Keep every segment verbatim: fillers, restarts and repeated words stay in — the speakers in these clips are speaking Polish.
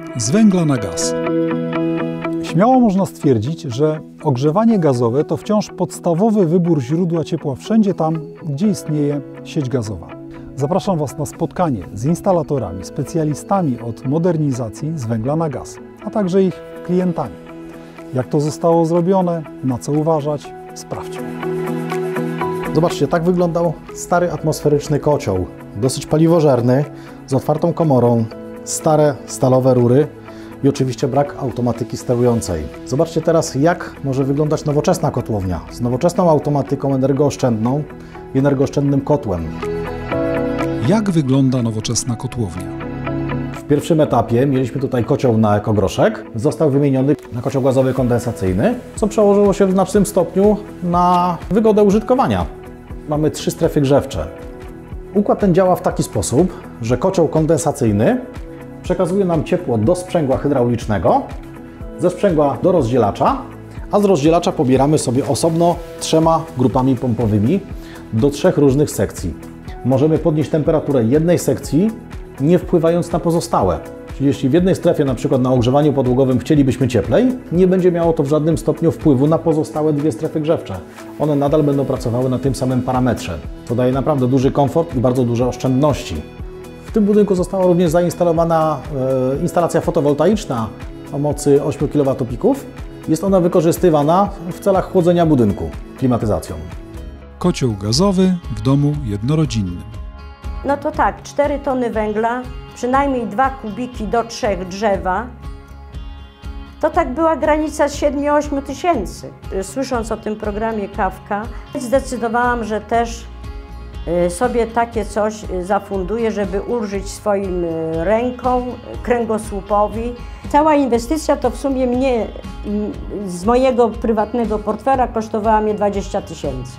z węgla na gaz. Śmiało można stwierdzić, że ogrzewanie gazowe to wciąż podstawowy wybór źródła ciepła wszędzie tam, gdzie istnieje sieć gazowa. Zapraszam Was na spotkanie z instalatorami, specjalistami od modernizacji z węgla na gaz, a także ich klientami. Jak to zostało zrobione, na co uważać, sprawdźmy. Zobaczcie, tak wyglądał stary atmosferyczny kocioł, dosyć paliwożerny, z otwartą komorą, stare stalowe rury i oczywiście brak automatyki sterującej. Zobaczcie teraz, jak może wyglądać nowoczesna kotłownia z nowoczesną automatyką energooszczędną i energooszczędnym kotłem. Jak wygląda nowoczesna kotłownia? W pierwszym etapie mieliśmy tutaj kocioł na ekogroszek, został wymieniony na kocioł gazowy kondensacyjny, co przełożyło się w znacznym stopniu na wygodę użytkowania. Mamy trzy strefy grzewcze. Układ ten działa w taki sposób, że kocioł kondensacyjny przekazuje nam ciepło do sprzęgła hydraulicznego, ze sprzęgła do rozdzielacza, a z rozdzielacza pobieramy sobie osobno trzema grupami pompowymi do trzech różnych sekcji. Możemy podnieść temperaturę jednej sekcji, nie wpływając na pozostałe. Czyli jeśli w jednej strefie, na przykład na ogrzewaniu podłogowym, chcielibyśmy cieplej, nie będzie miało to w żadnym stopniu wpływu na pozostałe dwie strefy grzewcze. One nadal będą pracowały na tym samym parametrze. To daje naprawdę duży komfort i bardzo duże oszczędności. W tym budynku została również zainstalowana e, instalacja fotowoltaiczna o mocy ośmiu kilowatopików. Jest ona wykorzystywana w celach chłodzenia budynku klimatyzacją. Kocioł gazowy w domu jednorodzinnym. No to tak, cztery tony węgla, przynajmniej dwa kubiki do trzech drzewa. To tak była granica siedmiu ośmiu tysięcy. Słysząc o tym programie Kawka, zdecydowałam, że też sobie takie coś zafunduję, żeby ulżyć swoim rękom, kręgosłupowi. Cała inwestycja to w sumie mnie, z mojego prywatnego portfela kosztowała mnie dwadzieścia tysięcy.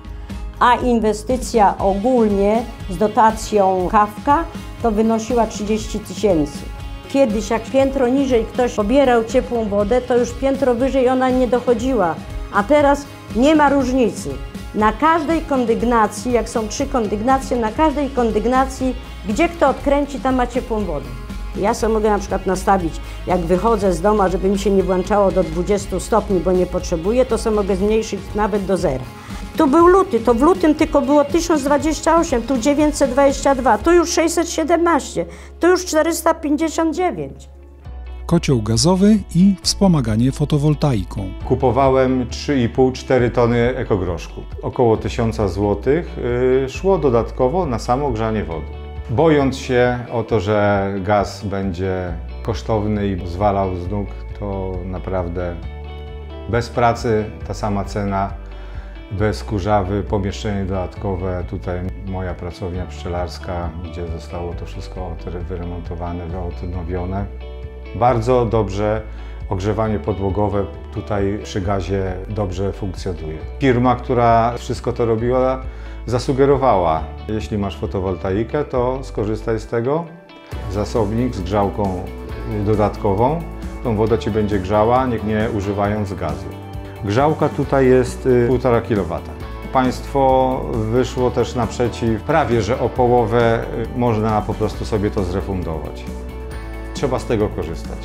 A inwestycja ogólnie z dotacją Kawka to wynosiła trzydzieści tysięcy. Kiedyś jak piętro niżej ktoś pobierał ciepłą wodę, to już piętro wyżej ona nie dochodziła, a teraz nie ma różnicy. Na każdej kondygnacji, jak są trzy kondygnacje, na każdej kondygnacji, gdzie kto odkręci, tam ma ciepłą wodę. Ja sobie mogę na przykład nastawić, jak wychodzę z domu, żeby mi się nie włączało do dwudziestu stopni, bo nie potrzebuję, to sobie mogę zmniejszyć nawet do zera. Tu był luty, to w lutym tylko było tysiąc dwadzieścia osiem, tu dziewięćset dwadzieścia dwa, tu już sześćset siedemnaście, tu już czterysta pięćdziesiąt dziewięć. Kocioł gazowy i wspomaganie fotowoltaiką. Kupowałem trzy i pół do czterech tony ekogroszku. Około tysiąc złotych yy, szło dodatkowo na samo grzanie wody. Bojąc się o to, że gaz będzie kosztowny i zwalał z nóg, to naprawdę bez pracy ta sama cena, bez kurzawy, pomieszczenie dodatkowe, tutaj moja pracownia pszczelarska, gdzie zostało to wszystko wyremontowane, odnowione. Bardzo dobrze ogrzewanie podłogowe tutaj przy gazie dobrze funkcjonuje. Firma, która wszystko to robiła, zasugerowała, jeśli masz fotowoltaikę, to skorzystaj z tego. Zasobnik z grzałką dodatkową, tą wodę Ci będzie grzała, nie, nie używając gazu. Grzałka tutaj jest półtora kilowata. Państwo wyszło też naprzeciw, prawie że o połowę można po prostu sobie to zrefundować. Trzeba z tego korzystać.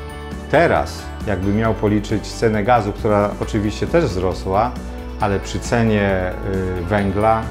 Teraz, jakby miał policzyć cenę gazu, która oczywiście też wzrosła, ale przy cenie węgla,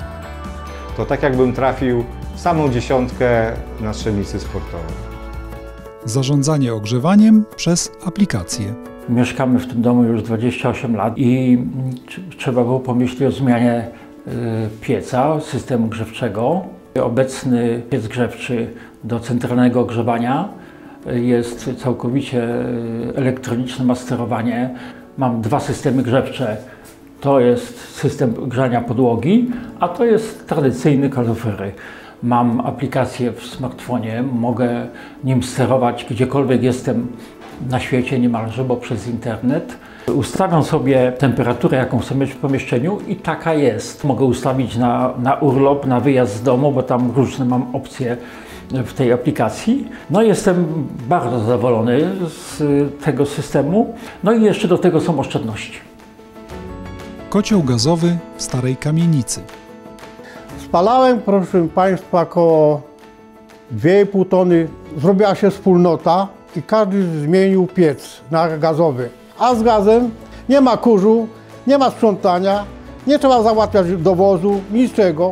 to tak jakbym trafił w samą dziesiątkę na strzelnicy sportowej. Zarządzanie ogrzewaniem przez aplikację. Mieszkamy w tym domu już dwadzieścia osiem lat i trzeba było pomyśleć o zmianie pieca, systemu grzewczego. Obecny piec grzewczy do centralnego ogrzewania jest całkowicie elektroniczne, ma sterowanie. Mam dwa systemy grzewcze. To jest system grzania podłogi, a to jest tradycyjny kaloryfer. Mam aplikację w smartfonie, mogę nim sterować gdziekolwiek jestem na świecie niemalże, bo przez internet. Ustawiam sobie temperaturę, jaką chcę mieć w pomieszczeniu i taka jest. Mogę ustawić na, na urlop, na wyjazd z domu, bo tam różne mam opcje w tej aplikacji. No jestem bardzo zadowolony z tego systemu. No i jeszcze do tego są oszczędności. Kocioł gazowy w starej kamienicy. Spalałem, proszę Państwa, około dwie i pół tony. Zrobiła się wspólnota i każdy zmienił piec na gazowy. A z gazem nie ma kurzu, nie ma sprzątania, nie trzeba załatwiać dowozu, niczego.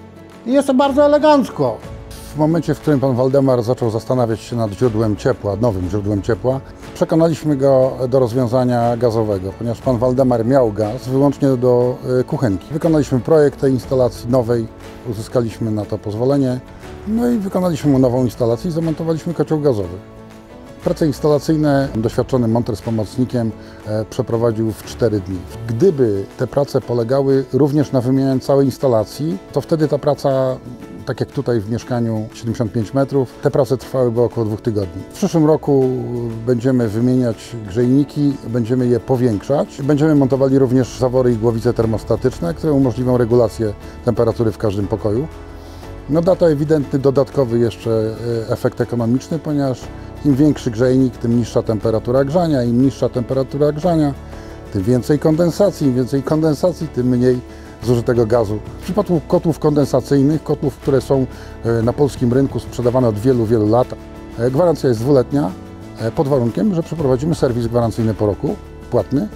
I jest to bardzo elegancko. W momencie, w którym pan Waldemar zaczął zastanawiać się nad źródłem ciepła, nowym źródłem ciepła, przekonaliśmy go do rozwiązania gazowego, ponieważ pan Waldemar miał gaz wyłącznie do kuchenki. Wykonaliśmy projekt tej instalacji nowej, uzyskaliśmy na to pozwolenie, no i wykonaliśmy mu nową instalację i zamontowaliśmy kocioł gazowy. Prace instalacyjne doświadczony monter z pomocnikiem przeprowadził w cztery dni. Gdyby te prace polegały również na wymianie całej instalacji, to wtedy ta praca, tak jak tutaj w mieszkaniu siedemdziesiąt pięć metrów, te prace trwałyby około dwóch tygodni. W przyszłym roku będziemy wymieniać grzejniki, będziemy je powiększać. Będziemy montowali również zawory i głowice termostatyczne, które umożliwią regulację temperatury w każdym pokoju. No da to ewidentny dodatkowy jeszcze efekt ekonomiczny, ponieważ im większy grzejnik, tym niższa temperatura grzania, im niższa temperatura grzania, tym więcej kondensacji, im więcej kondensacji, tym mniej zużytego gazu. W przypadku kotłów kondensacyjnych, kotłów, które są na polskim rynku sprzedawane od wielu, wielu lat, gwarancja jest dwuletnia, pod warunkiem, że przeprowadzimy serwis gwarancyjny po roku, płatny,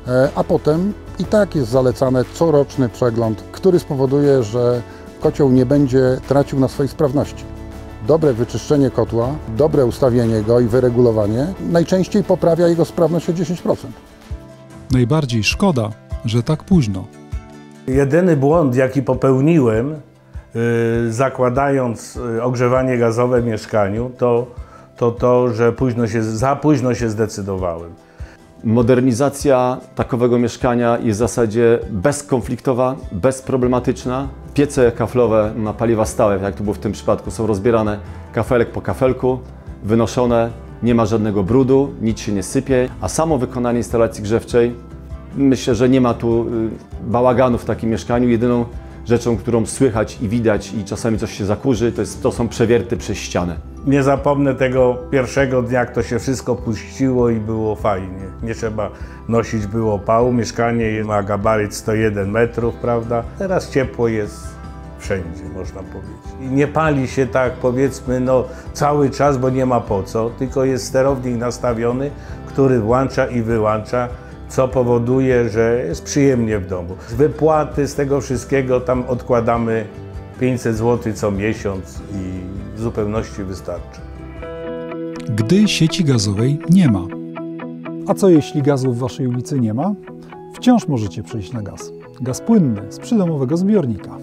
a potem i tak jest zalecany coroczny przegląd, który spowoduje, że kocioł nie będzie tracił na swojej sprawności. Dobre wyczyszczenie kotła, dobre ustawienie go i wyregulowanie najczęściej poprawia jego sprawność o dziesięć procent. Najbardziej szkoda, że tak późno. Jedyny błąd, jaki popełniłem, yy, zakładając ogrzewanie gazowe w mieszkaniu, to, to to, że późno się, za późno się zdecydowałem. Modernizacja takowego mieszkania jest w zasadzie bezkonfliktowa, bezproblematyczna. Piece kaflowe na paliwa stałe, jak to było w tym przypadku, są rozbierane kafelek po kafelku, wynoszone, nie ma żadnego brudu, nic się nie sypie, a samo wykonanie instalacji grzewczej, myślę, że nie ma tu bałaganu w takim mieszkaniu. Jedyną rzeczą, którą słychać i widać i czasami coś się zakurzy, to, jest, to są przewierty przez ścianę. Nie zapomnę tego pierwszego dnia, jak to się wszystko puściło i było fajnie. Nie trzeba nosić było pału, mieszkanie ma gabaryt sto jeden metrów, prawda? Teraz ciepło jest wszędzie, można powiedzieć. I nie pali się tak, powiedzmy, no, cały czas, bo nie ma po co, tylko jest sterownik nastawiony, który włącza i wyłącza, co powoduje, że jest przyjemnie w domu. Z wypłaty, z tego wszystkiego tam odkładamy pięćset złotych co miesiąc i w zupełności wystarczy. Gdy sieci gazowej nie ma. A co jeśli gazu w waszej ulicy nie ma? Wciąż możecie przejść na gaz. Gaz płynny z przydomowego zbiornika.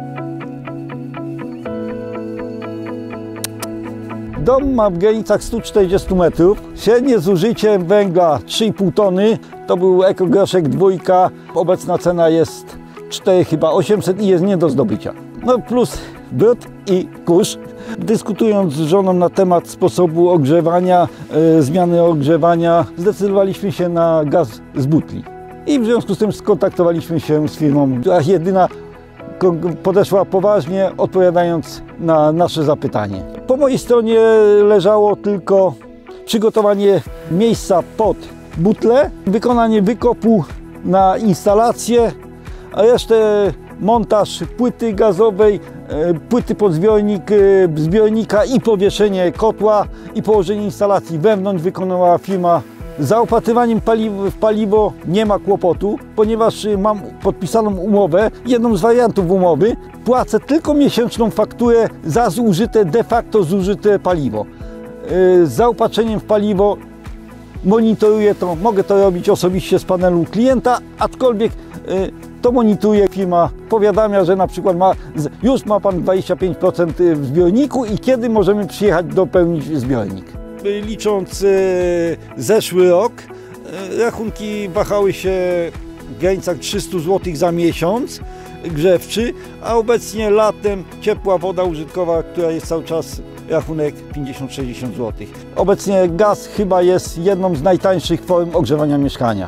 Dom ma w granicach stu czterdziestu metrów. Średnie zużycie węgla trzy i pół tony. To był ekogroszek dwójka. Obecna cena jest cztery chyba osiemset i jest nie do zdobycia. No plus brud i kurz. Dyskutując z żoną na temat sposobu ogrzewania, e, zmiany ogrzewania, zdecydowaliśmy się na gaz z butli. I w związku z tym skontaktowaliśmy się z firmą, która jedyna podeszła poważnie, odpowiadając na nasze zapytanie. Po mojej stronie leżało tylko przygotowanie miejsca pod butlę, wykonanie wykopu na instalację, a resztę montaż płyty gazowej, płyty pod zbiornik, zbiornika i powieszenie kotła i położenie instalacji wewnątrz wykonała firma. Z zaopatrywaniem paliw, w paliwo nie ma kłopotu, ponieważ mam podpisaną umowę, jedną z wariantów umowy. Płacę tylko miesięczną fakturę za zużyte, de facto zużyte paliwo. Z zaopatrzeniem w paliwo monitoruję to, mogę to robić osobiście z panelu klienta, aczkolwiek to monitoruje firma, powiadamia, że na przykład ma, już ma pan dwadzieścia pięć procent w zbiorniku i kiedy możemy przyjechać dopełnić zbiornik. Licząc e, zeszły rok, e, rachunki wahały się w granicach trzystu złotych za miesiąc grzewczy, a obecnie latem ciepła woda użytkowa, która jest cały czas rachunek pięćdziesiąt do sześćdziesięciu złotych. Obecnie gaz chyba jest jedną z najtańszych form ogrzewania mieszkania.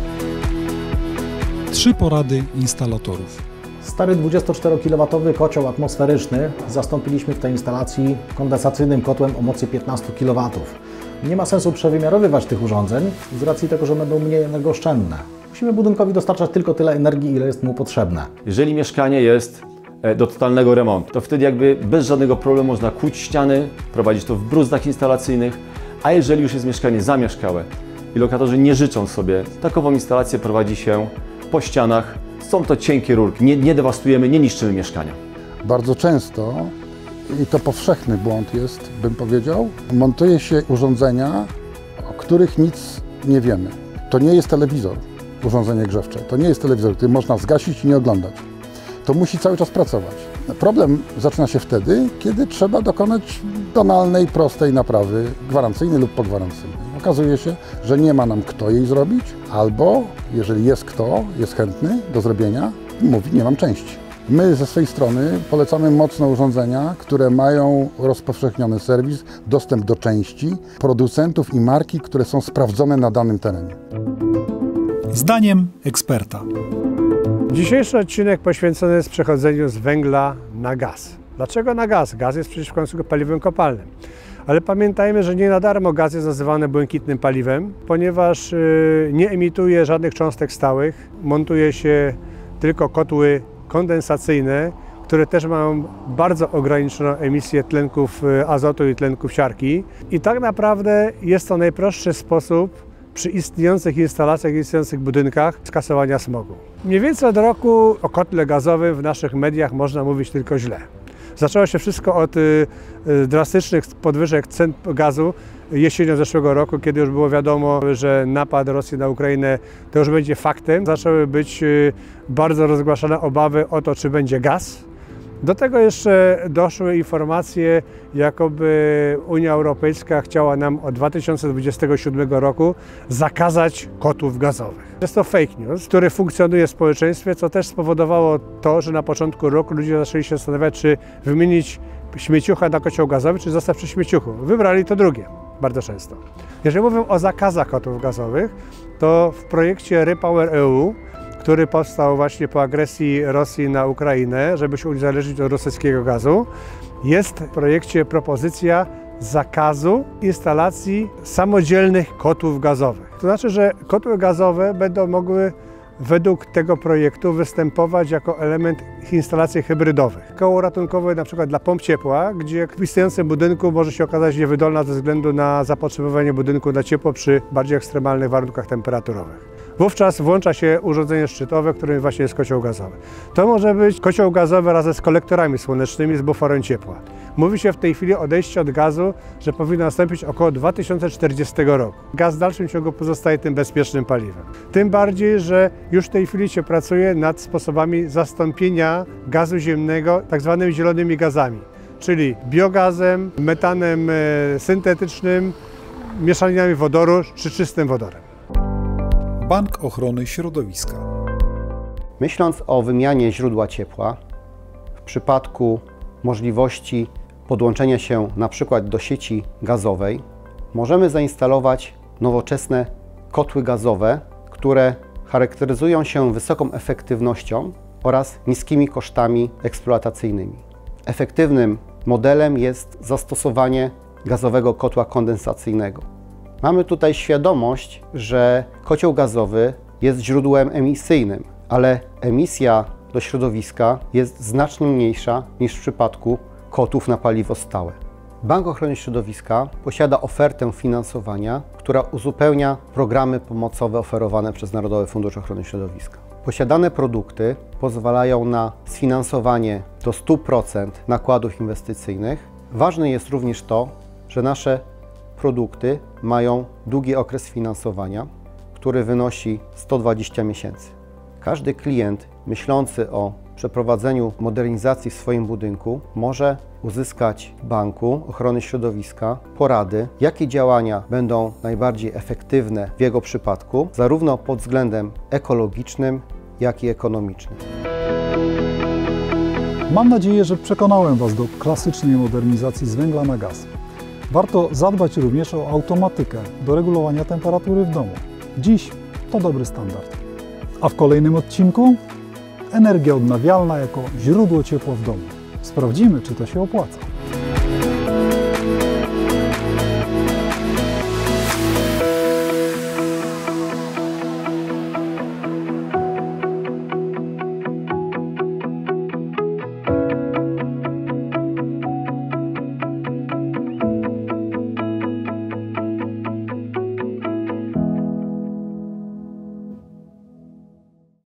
Trzy porady instalatorów. Stary dwudziestoczterokilowatowy kocioł atmosferyczny zastąpiliśmy w tej instalacji kondensacyjnym kotłem o mocy piętnastu kilowatów. Nie ma sensu przewymiarowywać tych urządzeń z racji tego, że będą mniej energooszczędne. Musimy budynkowi dostarczać tylko tyle energii, ile jest mu potrzebne. Jeżeli mieszkanie jest do totalnego remontu, to wtedy jakby bez żadnego problemu można kłuć ściany, prowadzić to w bruzdach instalacyjnych, A jeżeli już jest mieszkanie zamieszkałe i lokatorzy nie życzą sobie, takową instalację prowadzi się po ścianach. Są to cienkie rurki, nie, nie dewastujemy, nie niszczymy mieszkania. Bardzo często, i to powszechny błąd jest, bym powiedział, montuje się urządzenia, o których nic nie wiemy. To nie jest telewizor, urządzenie grzewcze. To nie jest telewizor, który można zgasić i nie oglądać. To musi cały czas pracować. Problem zaczyna się wtedy, kiedy trzeba dokonać banalnej, prostej naprawy, gwarancyjnej lub pogwarancyjnej. Okazuje się, że nie ma nam kto jej zrobić, albo jeżeli jest kto, jest chętny do zrobienia, mówi, nie mam części. My ze swojej strony polecamy mocno urządzenia, które mają rozpowszechniony serwis, dostęp do części, producentów i marki, które są sprawdzone na danym terenie. Zdaniem eksperta. Dzisiejszy odcinek poświęcony jest przechodzeniu z węgla na gaz. Dlaczego na gaz? Gaz jest przecież w końcu paliwem kopalnym. Ale pamiętajmy, że nie na darmo gaz jest nazywany błękitnym paliwem, ponieważ nie emituje żadnych cząstek stałych, montuje się tylko kotły kondensacyjne, które też mają bardzo ograniczoną emisję tlenków azotu i tlenków siarki. I tak naprawdę jest to najprostszy sposób przy istniejących instalacjach, istniejących budynkach skasowania smogu. Mniej więcej od roku o kotle gazowym w naszych mediach można mówić tylko źle. Zaczęło się wszystko od y, y, drastycznych podwyżek cen gazu jesienią zeszłego roku, kiedy już było wiadomo, że napad Rosji na Ukrainę to już będzie faktem. Zaczęły być y, bardzo rozgłaszane obawy o to, czy będzie gaz. Do tego jeszcze doszły informacje, jakoby Unia Europejska chciała nam od dwa tysiące dwudziestego siódmego roku zakazać kotłów gazowych. Jest to fake news, który funkcjonuje w społeczeństwie, co też spowodowało to, że na początku roku ludzie zaczęli się zastanawiać, czy wymienić śmieciucha na kocioł gazowy, czy zostać przy śmieciuchu. Wybrali to drugie bardzo często. Jeżeli mówię o zakazach kotłów gazowych, to w projekcie REPower E U, który powstał właśnie po agresji Rosji na Ukrainę, żeby się uniezależnić od rosyjskiego gazu, jest w projekcie propozycja zakazu instalacji samodzielnych kotłów gazowych. To znaczy, że kotły gazowe będą mogły według tego projektu występować jako element instalacji hybrydowych. Koło ratunkowe na przykład dla pomp ciepła, gdzie w istniejącym budynku może się okazać niewydolna ze względu na zapotrzebowanie budynku na ciepło przy bardziej ekstremalnych warunkach temperaturowych. Wówczas włącza się urządzenie szczytowe, którym właśnie jest kocioł gazowy. To może być kocioł gazowy razem z kolektorami słonecznymi, z buforem ciepła. Mówi się w tej chwili o odejściu od gazu, że powinno nastąpić około dwa tysiące czterdziestego roku. Gaz w dalszym ciągu pozostaje tym bezpiecznym paliwem. Tym bardziej, że już w tej chwili się pracuje nad sposobami zastąpienia gazu ziemnego tak zwanymi zielonymi gazami, czyli biogazem, metanem syntetycznym, mieszaninami wodoru czy czystym wodorem. Bank Ochrony Środowiska. Myśląc o wymianie źródła ciepła, w przypadku możliwości podłączenia się na przykład do sieci gazowej, możemy zainstalować nowoczesne kotły gazowe, które charakteryzują się wysoką efektywnością oraz niskimi kosztami eksploatacyjnymi. Efektywnym modelem jest zastosowanie gazowego kotła kondensacyjnego. Mamy tutaj świadomość, że kocioł gazowy jest źródłem emisyjnym, ale emisja do środowiska jest znacznie mniejsza niż w przypadku kotłów na paliwo stałe. Bank Ochrony Środowiska posiada ofertę finansowania, która uzupełnia programy pomocowe oferowane przez Narodowy Fundusz Ochrony Środowiska. Posiadane produkty pozwalają na sfinansowanie do stu procent nakładów inwestycyjnych. Ważne jest również to, że nasze produkty mają długi okres finansowania, który wynosi sto dwadzieścia miesięcy. Każdy klient myślący o przeprowadzeniu modernizacji w swoim budynku może uzyskać w Banku Ochrony Środowiska porady, jakie działania będą najbardziej efektywne w jego przypadku, zarówno pod względem ekologicznym, jak i ekonomicznym. Mam nadzieję, że przekonałem Was do klasycznej modernizacji z węgla na gaz. Warto zadbać również o automatykę do regulowania temperatury w domu. Dziś to dobry standard. A w kolejnym odcinku energia odnawialna jako źródło ciepła w domu. Sprawdzimy, czy to się opłaca.